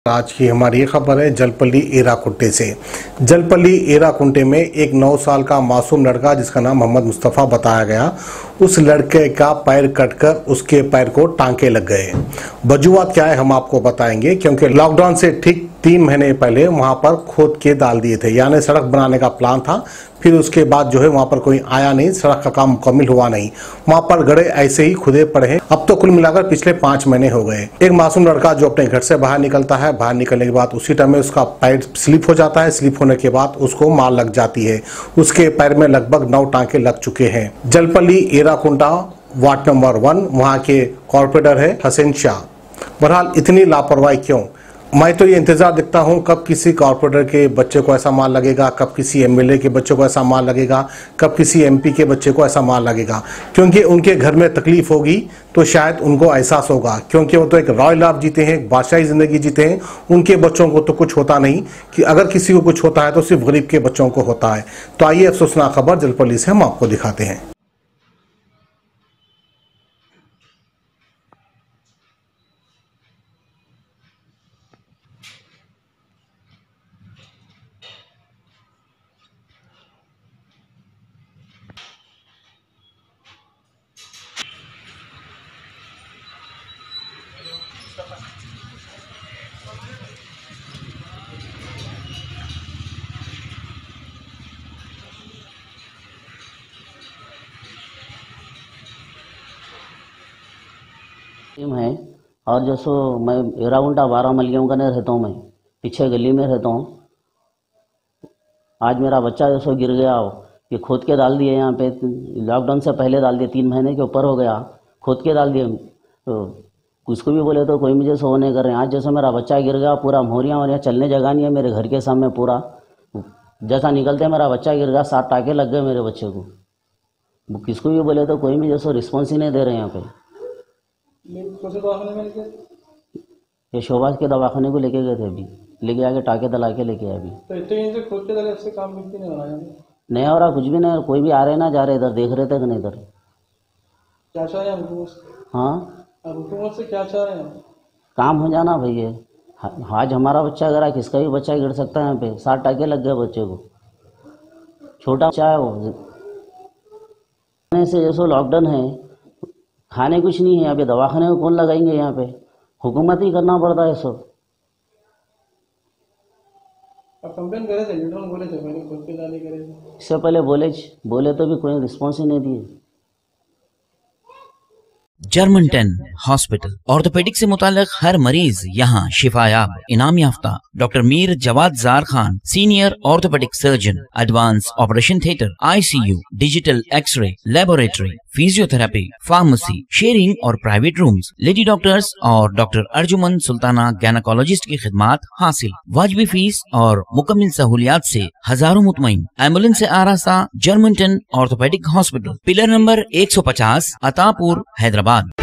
आज की हमारी ये खबर है जलपल्ली एराकुंटे से। जलपल्ली एराकुंटे में एक 9 साल का मासूम लड़का जिसका नाम मोहम्मद मुस्तफ़ा बताया गया, उस लड़के का पैर कटकर उसके पैर को टांके लग गए। वजूहत क्या है हम आपको बताएंगे, क्योंकि लॉकडाउन से ठीक 3 महीने पहले वहां पर खोद के डाल दिए थे, यानी सड़क बनाने का प्लान था। फिर उसके बाद जो है वहां पर कोई आया नहीं, सड़क का काम मुकम्मल हुआ नहीं, वहां पर गड्ढे ऐसे ही खुदे पड़े हैं। अब तो कुल मिलाकर पिछले 5 महीने हो गए। एक मासूम लड़का जो अपने घर से बाहर निकलता है, बाहर निकलने के बाद उसी टाइम में उसका पैर स्लिप हो जाता है। स्लिप होने के बाद उसको मार लग जाती है। उसके पैर में लगभग 9 टांके लग चुके हैं। जलपल्ली एराकुंटा वार्ड नंबर 1 वहां के कॉर्पोरेटर है हसन शाह। बहरहाल इतनी लापरवाही क्यों? मैं तो ये इंतजार देखता हूँ कब किसी कॉर्पोरेटर के बच्चे को ऐसा मार लगेगा, कब किसी एमएलए के बच्चे को ऐसा मार लगेगा, कब किसी एमपी के बच्चे को ऐसा मार लगेगा। क्योंकि उनके घर में तकलीफ होगी तो शायद उनको एहसास होगा, क्योंकि वो तो एक रॉयल लाइफ जीते हैं, एक बादशाही जिंदगी जीते हैं। उनके बच्चों को तो कुछ होता नहीं, कि अगर किसी को कुछ होता है तो सिर्फ गरीब के बच्चों को होता है। तो आइए अफसोसनाक खबर जलपल्ली से हम आपको दिखाते हैं। टीम है और जो सो मैं एराकुंटा 12 मलियों का नहीं रहता हूँ, मैं पीछे गली में रहता हूँ। आज मेरा बच्चा जो सो गिर गया, ये खोद के डाल दिए यहाँ पे। लॉकडाउन से पहले डाल दिए, 3 महीने के ऊपर हो गया, खोद के डाल दिए। तो उसको भी बोले तो कोई मुझे सो नहीं कर रहे हैं। आज जैसे मेरा बच्चा गिर गया, पूरा मोहरियाँ वोरियाँ चलने जगह नहीं है मेरे घर के सामने। पूरा जैसा निकलते मेरा बच्चा गिर गया, 7 टाँके लग गए मेरे बच्चे को। किसको भी बोले तो कोई भी जैसे रिस्पॉन्स ही नहीं दे रहे यहाँ पे। ये शोभाज के दवाखाने को लेके गए थे, अभी लेके आके टाके दला के लेके आए। अभी तो इतने से खोद के दले से काम नहीं हो रहा है, नहीं हो रहा कुछ भी नहीं। कोई भी आ रहे ना जा रहे, इधर देख रहे थे कि नहीं इधर। क्या चाह रहे हैं हुकूमत से? हाँ, अब हुकूमत से क्या चाह रहे हैं? काम हो जाना भैया। आज हमारा बच्चा गिरा, किसका भी बच्चा गिर सकता है यहाँ पे। 7 टाके लग गए बच्चे को, छोटा बच्चा है वो। से जैसे लॉकडाउन है, खाने कुछ नहीं है, अभी दवाखाने में कौन लगाएंगे यहाँ पे? हुकूमत ही करना पड़ता है सब। अब कंप्लेन करे थे, बोले थे मैंने खुद के डाले करे थे। इससे पहले बोले तो भी कोई रिस्पॉन्स ही नहीं दिए। जर्मन 10 हॉस्पिटल ऑर्थोपेडिक से मुताल्लिक हर मरीज यहाँ शिफायाब। इनाम याफ्ता doctor Mir Jawad Jar Khan, senior orthopaedic surgeon, advance operation theatre, ICU, digital x ray, laboratory, physiotherapy, pharmacy, sharing और प्राइवेट रूम्स, लेडी डॉक्टर्स और डॉक्टर अर्जुमन सुल्ताना गैनाकोलॉजिस्ट की खिदमात हासिल। वाजिबी फीस और मुकम्मल सहूलियात से हजारों मुतमईन। एम्बुलेंस से आरास्ता German 10 orthopaedic hospital, pillar number 150, Attapur, Hyderabad.